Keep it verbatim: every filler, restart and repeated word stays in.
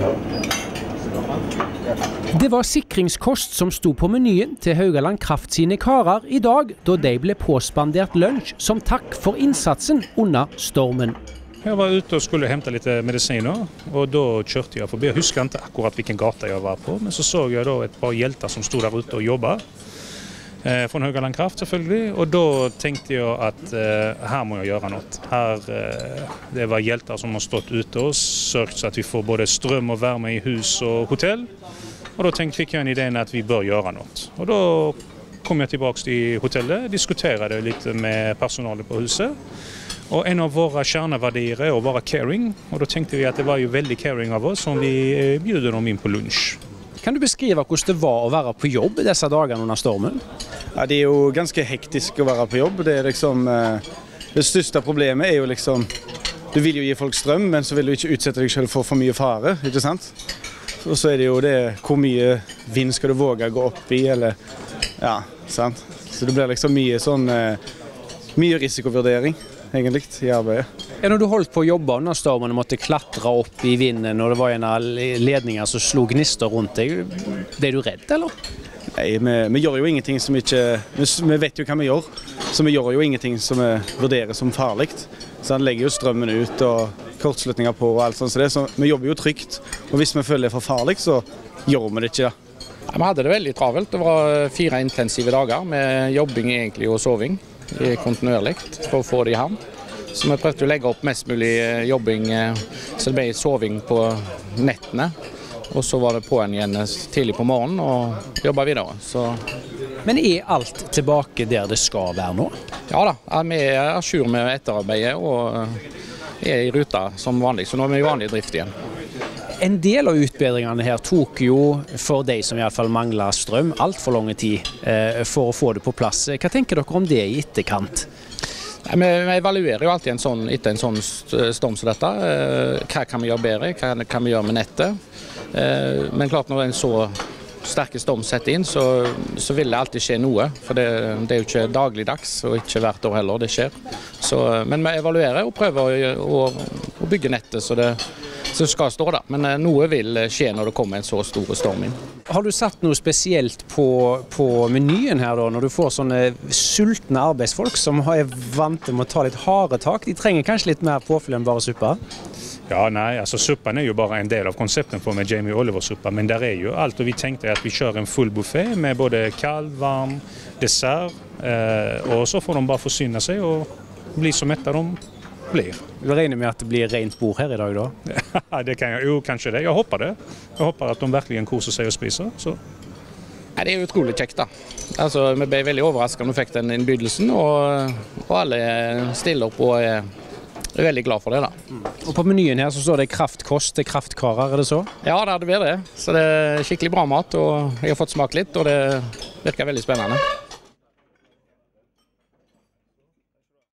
Det var sikringskost som sto på menyen til Haugaland Kraft sine karer I dag, da de ble påspandert lunsj som takk for innsatsen under stormen. Jeg var ute og skulle hente litt medisiner, og da kjørte jeg forbi. Jeg husker ikke akkurat hvilken gata jeg var på, men så så jeg da et par hjelter som stod der ute og jobbet. Eh, fra Haugaland Kraft selvfølgelig, og da tenkte jeg at eh, her må jeg gjøre noe. Her, eh, det var hjelter som har stått ute og sørget så at vi får både strøm og varme I hus og hotell. Og da tenkte, fikk jeg en idé at vi bør gjøre noe. Og da kom jeg tilbake til hotellet, diskuterte litt med personalet på huset. Og en av våre kjerneverdier er å være caring, og da tenkte vi at det var jo veldig caring av oss som vi bjuder dem inn på lunsj. Kan du beskrive hvordan det var å være på jobb disse dagene under stormen? Ja, det er jo ganske hektisk å være på jobb. Det er liksom, det største problemet er jo liksom, du vil jo gi folk strøm, men så vil du ikke utsette deg selv for for mye fare, ikke sant? Og så er det jo det, hvor mye vind skal du våge å gå opp I, eller, ja, sant? Så det blir liksom mye sånn, mye risikovurdering, egentlig, I arbeidet. Ja, når du holdt på å jobbe under stormen og måtte klatre opp I vinden, og det var en av ledninger som slo gnister rundt deg, ble du redd, eller? Nei, vi, vi gjør jo ingenting som ikke, vi, vi vet jo hva vi gjør, så vi gjør jo ingenting som vi vurderer som farlig. Så han legger jo strømmen ut og kortslutninger på og alt sånt, så det, så vi jobber jo trygt, og hvis vi føler det for farlig, så gjør vi det ikke. Ja, vi hadde det veldig travelt. Det var fire intensive dager med jobbing egentlig og soving kontinuerlig for å få det I havn. Så vi prøvde å legge opp mest mulig jobbing, så det ble soving på nettene. Og så var det på en igjen tidlig på morgenen og jobba videre. Så. Men er alt tilbake der det skal være nå? Ja da, vi er à jour med etterarbeidet og er I ruta som vanlig, så nå er vi I vanlig drift igjen. En del av utbedringene her tok jo for de som I hvert fall mangler strøm alt for lang tid eh, for å få det på plass. Hva tenker dere om det I etterkant? Nei, vi, vi evaluerer jo alltid en sånn, etter en sånn storm som dette. Eh, hva kan vi gjøre bedre? Hva kan vi gjøre med nettet? Eh, men klart når en så sterke storm setter inn, så, så vil det alltid skje noe. For det, det er jo ikke dagligdags, og ikke hvert år heller det skjer. Så, men vi evaluerer og prøver å, å, å bygge nettet så det så skal stå der. Men noe vil skje når det kommer en så stor storm inn. Har du satt noe spesielt på, på menyen her da, når du får sånne sultne arbeidsfolk som er vant til å ta litt harde tak? De trenger kanskje litt mer påfyll enn bare suppa? Ja, nei, altså suppen er jo bare en del av konsepten for med Jamie Oliver-suppa, men der er jo alt, og vi tenkte at vi kjører en full buffet med både kald, varm, dessert, eh, og så får de bare forsyne seg og bli så mette de blir. Du regner med at det blir rent bord her I dag da? Ja, det kan jeg, jo kanskje det. Jeg håper det. Jeg håper at de virkelig koser seg og spiser. Så. Ja, det er utrolig kjekt da. Altså, vi ble veldig overrasket når vi fikk den innbydelsen, og, og alle stiller opp og er, er veldig glad for det da. Mm. Og på menyen her så står det kraftkost til kraftkarer, er det så? Ja, det er det bedre. Så det er skikkelig bra mat, og jeg har fått smakt litt, og det virker veldig spennende.